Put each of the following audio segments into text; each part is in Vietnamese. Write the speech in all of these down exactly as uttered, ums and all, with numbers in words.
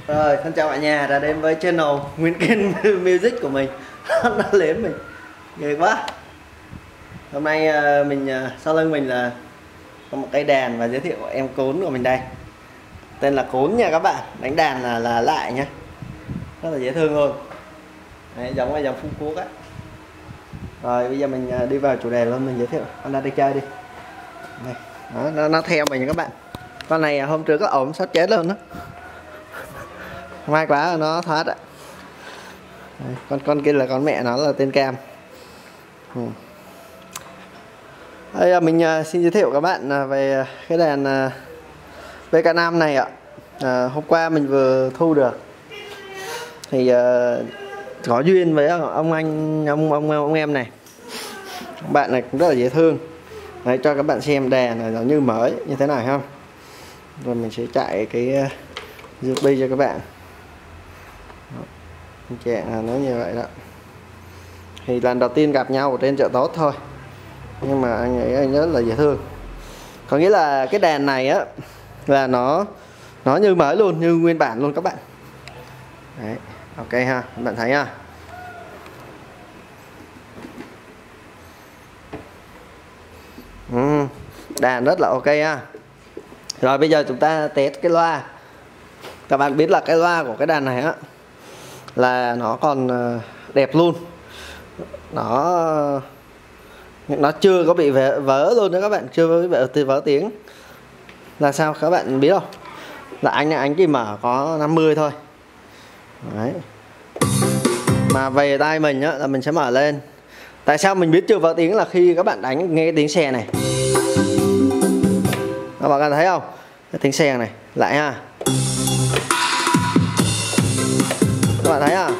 Rồi, xin chào cả nhà đã đến với channel Nguyễn Kiên Music của mình. Nó liếm mình ghê quá. Hôm nay mình sau lưng mình là có một cây đàn và giới thiệu em cún của mình đây. Tên là Cún nha các bạn. Đánh đàn là là lại nhá. Rất là dễ thương luôn. Đấy, giống là dòng Phú Quốc á. Rồi bây giờ mình đi vào chủ đề luôn, mình giới thiệu. Con ra đi chơi đi. Đây. Đó, nó, nó theo mình các bạn. Con này hôm trước có ổn sắp chết luôn đó. May quá nó thoát ạ. Đây, con con kia là con mẹ nó là tên Cam. Ừ. Đây, mình uh, xin giới thiệu các bạn uh, về cái đàn uh, vê ca năm này ạ. Uh, hôm qua mình vừa thu được thì uh, có duyên với ông anh ông ông ông em này. Bạn này cũng rất là dễ thương. Đấy, cho các bạn xem đàn này giống như mới như thế này không. Rồi mình sẽ chạy cái uh, u ét bê cho các bạn. Trạng nó như vậy đó. Thì lần đầu tiên gặp nhau ở trên chợ tốt thôi, nhưng mà anh ấy anh rất là dễ thương. Có nghĩa là cái đàn này á là nó nó như mới luôn, như nguyên bản luôn các bạn. Đấy, ok ha, các bạn thấy ha. Ừ, đàn rất là ok ha. Rồi bây giờ chúng ta test cái loa. Các bạn biết là cái loa của cái đàn này á là nó còn đẹp luôn, nó nó chưa có bị vỡ, vỡ luôn đó các bạn, chưa có bị vỡ, vỡ tiếng. Là sao các bạn biết không? Là anh này anh chỉ mở có năm mươi thôi. Đấy. Mà về tay mình á là mình sẽ mở lên. Tại sao mình biết chưa vỡ tiếng là khi các bạn đánh nghe tiếng xè này. Các bạn thấy không? Cái tiếng xè này lại ha. Các bạn thấy à?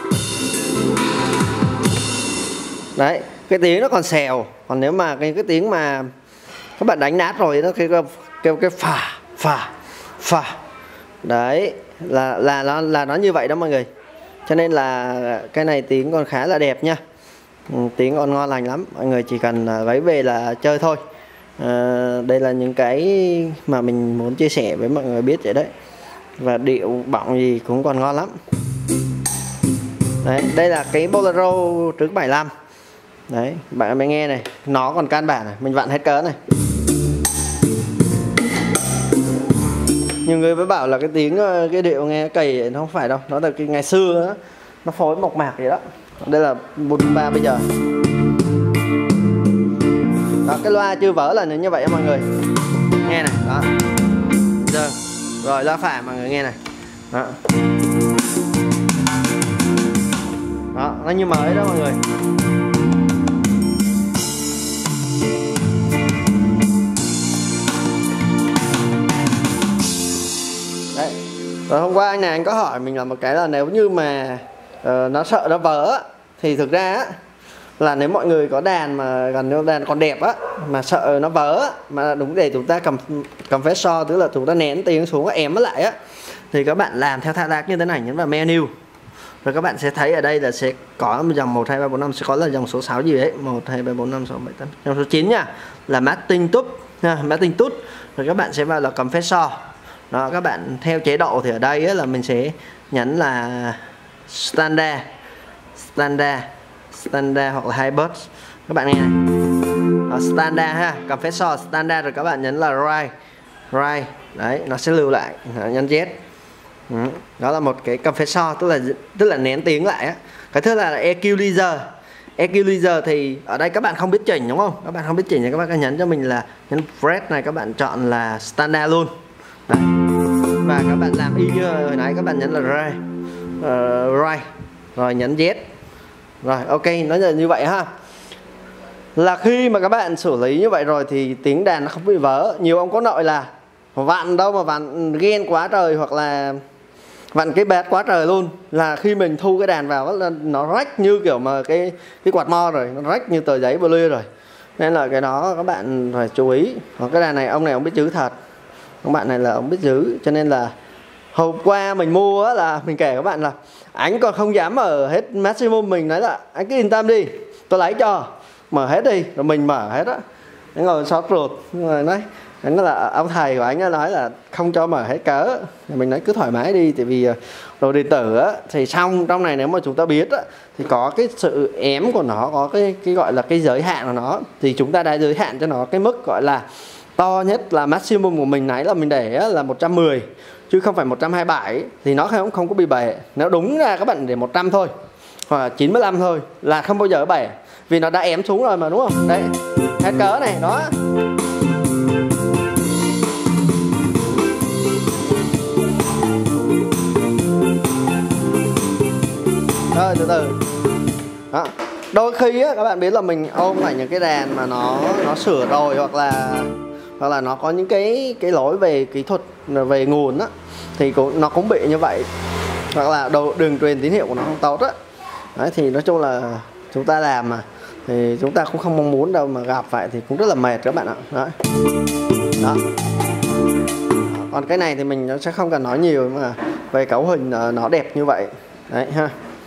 Đấy, cái tiếng nó còn xèo. Còn nếu mà cái, cái tiếng mà các bạn đánh nát rồi nó kêu kêu cái phà phà phà. Đấy, là là nó là nó như vậy đó mọi người. Cho nên là cái này tiếng còn khá là đẹp nha. Ừ, tiếng còn ngon lành lắm. Mọi người chỉ cần lấy về là chơi thôi. À, đây là những cái mà mình muốn chia sẻ với mọi người biết vậy đấy. Và điệu bọng gì cũng còn ngon lắm. Đấy, đây là cái Bolero trước bảy lăm. Đấy, bạn mới nghe này, nó còn căn bản này, mình vặn hết cỡ này. Nhiều người mới bảo là cái tiếng cái điệu nghe cầy, nó không phải đâu, nó là cái ngày xưa đó, nó phối mộc mạc vậy đó. Đây là bốn ba bây giờ. Đó, cái loa chưa vỡ là như vậy mọi người. Nghe này, đó. Rồi, rồi loa phả mọi người nghe này. Đó. Đó, nó như mới đó mọi người. Đấy. Rồi hôm qua anh này anh có hỏi mình là một cái là nếu như mà uh, nó sợ nó vỡ thì thực ra á, là nếu mọi người có đàn mà gần như đàn còn đẹp á mà sợ nó vỡ mà đúng để chúng ta cầm cầm phép so, tức là chúng ta nén tiếng xuống ém nó lại á, thì các bạn làm theo thao tác như thế này, nhấn vào menu. Rồi các bạn sẽ thấy ở đây là sẽ có một dòng một hai ba bốn năm, sẽ có là dòng số sáu gì đấy, một hai ba bốn năm sáu bảy tám, dòng số chín nha, là Martin Tut nha, Martin Tut. Rồi các bạn sẽ vào là compressor. Đó, các bạn theo chế độ thì ở đây á, là mình sẽ nhấn là standard standard standard hoặc là hai burst. Các bạn nghe này. Đó, standard ha, compressor standard, rồi các bạn nhấn là right right. Đấy, nó sẽ lưu lại, nhấn Z. Ừ. Đó là một cái compressor, tức là tức là nén tiếng lại á. Cái thứ là equalizer. Equalizer thì ở đây các bạn không biết chỉnh đúng không? Các bạn không biết chỉnh thì các bạn nhấn cho mình là nhấn press này, các bạn chọn là standard luôn. Đấy. Và các bạn làm y như hồi nãy, các bạn nhấn là right, uh, right rồi nhấn Z. Rồi ok, nó là như vậy ha. Là khi mà các bạn xử lý như vậy rồi thì tiếng đàn nó không bị vỡ. Nhiều ông có nội là vặn đâu mà vặn ghen quá trời, hoặc là vặn cái bát quá trời luôn, là khi mình thu cái đàn vào là nó rách như kiểu mà cái cái quạt mo rồi, nó rách như tờ giấy bơ lê rồi. Nên là cái đó các bạn phải chú ý. Còn cái đàn này ông này ông biết giữ thật, các bạn này là ông biết giữ. Cho nên là hôm qua mình mua á, là mình kể các bạn là anh còn không dám mở hết maximum, mình nói là anh cứ yên tâm đi, tôi lấy cho, mở hết đi, rồi mình mở hết á. Anh ngồi sót ruột rồi nói Anh nói là ông thầy của anh nói là không cho mở hết cớ, mình nói cứ thoải mái đi, tại vì đồ điện tử á, thì xong trong này nếu mà chúng ta biết á, thì có cái sự ém của nó, có cái cái gọi là cái giới hạn của nó, thì chúng ta đã giới hạn cho nó cái mức gọi là to nhất là maximum của mình nãy là mình để là một trăm mười chứ không phải một trăm hai mươi bảy, thì nó không không có bị bể. Nếu đúng ra các bạn để một trăm thôi hoặc là chín mươi lăm thôi là không bao giờ bể, vì nó đã ém xuống rồi mà, đúng không? Đấy, hết cớ này đó. Rồi từ từ đó. Đôi khi á, các bạn biết là mình ôm lại những cái đàn mà nó nó sửa rồi, hoặc là hoặc là nó có những cái cái lỗi về kỹ thuật, về nguồn á, thì cũng, nó cũng bị như vậy, hoặc là đồ, đường truyền tín hiệu của nó không tốt á. Đấy, thì nói chung là chúng ta làm mà thì chúng ta cũng không mong muốn đâu, mà gặp phải thì cũng rất là mệt các bạn ạ. Đấy. Đó. Còn cái này thì mình sẽ không cần nói nhiều, mà về cấu hình nó đẹp như vậy. Đấy ha.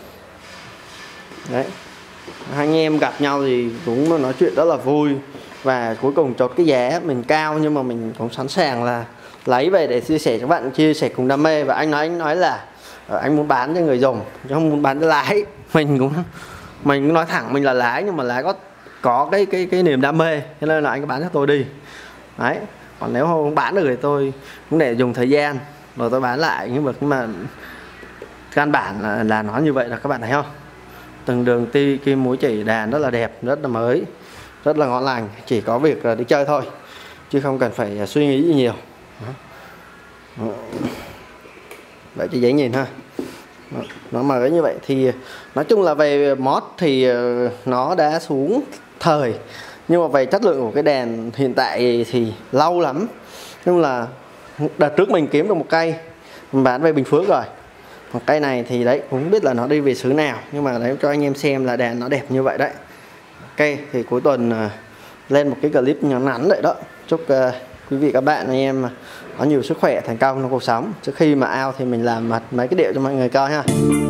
Đấy, hai anh em gặp nhau thì cũng nói chuyện rất là vui, và cuối cùng chốt cái giá mình cao, nhưng mà mình cũng sẵn sàng là lấy về để chia sẻ cho bạn, chia sẻ cùng đam mê. Và anh nói anh nói là anh muốn bán cho người dùng chứ không muốn bán cho lái. Mình cũng mình cũng nói thẳng mình là lái, nhưng mà lái có có cái cái cái niềm đam mê, cho nên là anh cứ bán cho tôi đi. Đấy, còn nếu không bán được thì tôi cũng để dùng thời gian rồi tôi bán lại. Nhưng mà, mà căn bản là, là nó như vậy là các bạn thấy không, từng đường ti kim mũi chỉ đàn rất là đẹp, rất là mới, rất là ngon lành, chỉ có việc là đi chơi thôi chứ không cần phải suy nghĩ gì nhiều. Đó. Vậy chứ dễ nhìn ha. Đó. Nó mới như vậy thì nói chung là về mod thì nó đã xuống thời, nhưng mà về chất lượng của cái đèn hiện tại thì lâu lắm. Nhưng là đợt trước mình kiếm được một cây mình bán về Bình Phước rồi, một cây này thì đấy cũng biết là nó đi về xứ nào, nhưng mà để cho anh em xem là đèn nó đẹp như vậy đấy. Ok, thì cuối tuần uh, lên một cái clip ngắn ngắn vậy đó. Chúc uh, quý vị các bạn anh em có nhiều sức khỏe, thành công trong cuộc sống. Trước khi mà out thì mình làm mặt mấy cái điệu cho mọi người coi ha.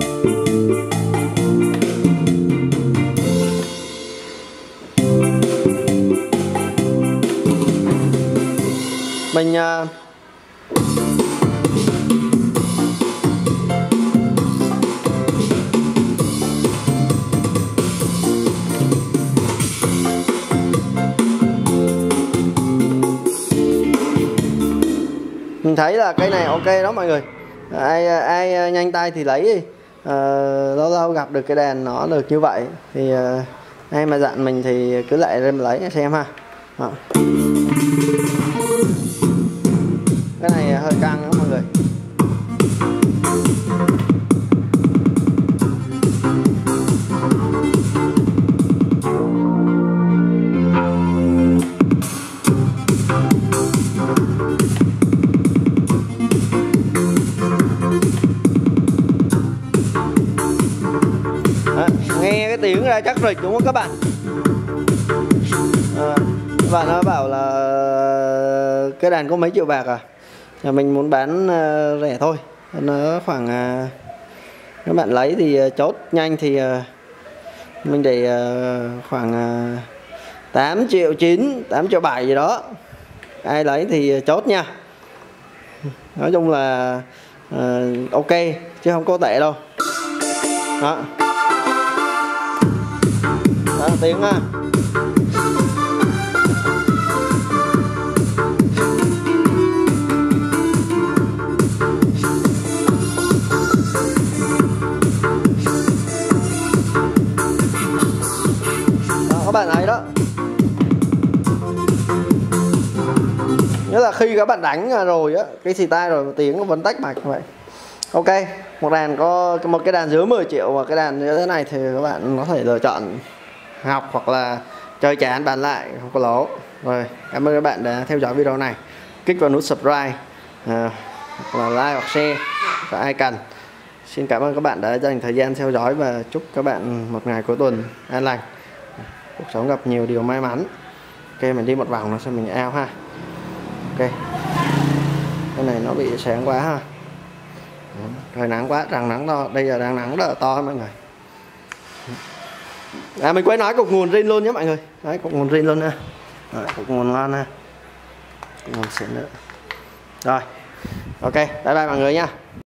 Mình uh, mình thấy là cây này ok đó mọi người. Ai ai nhanh tay thì lấy đi. À, lâu lâu gặp được cái đèn nó được như vậy thì à, ai mà dặn mình thì cứ lại lên lấy xem ha. Đó. Cái này hơi căng đó mọi người. Nghe cái tiếng ra chắc rịch đúng không các bạn? À, các bạn nó bảo là cái đàn có mấy triệu bạc à? Nhà mình muốn bán uh, rẻ thôi, nó khoảng uh, các bạn lấy thì uh, chốt nhanh thì uh, mình để uh, khoảng uh, tám triệu chín, tám triệu bảy gì đó. Ai lấy thì uh, chốt nha. Nói chung là uh, ok chứ không có tệ đâu. Đó. Đó, tiếng ha. Đó, các bạn ấy đó. Nghĩa là khi các bạn đánh rồi á, cái xì tai rồi tiếng nó vẫn tách mạch như vậy. Ok, một đàn có một cái đàn dưới mười triệu và cái đàn như thế này thì các bạn có thể lựa chọn học hoặc là chơi chán bán lại, không có lỗ. Rồi, cảm ơn các bạn đã theo dõi video này. Kích vào nút subscribe, à, hoặc là like hoặc share và ai cần. Xin cảm ơn các bạn đã dành thời gian theo dõi và chúc các bạn một ngày cuối tuần an lành, cuộc sống gặp nhiều điều may mắn. Ok, mình đi một vòng nó sẽ mình out ha. Ok, cái này nó bị sáng quá ha. Trời nắng quá, rằng nắng to, đây giờ đang nắng rất là to mọi người. À, mình quên nói cục nguồn rin luôn nhé mọi người. Đấy, cục nguồn rin luôn nha. Đấy, cục nguồn ngon nha. Làm xịn nữa. Rồi ok, bye bye mọi người nha.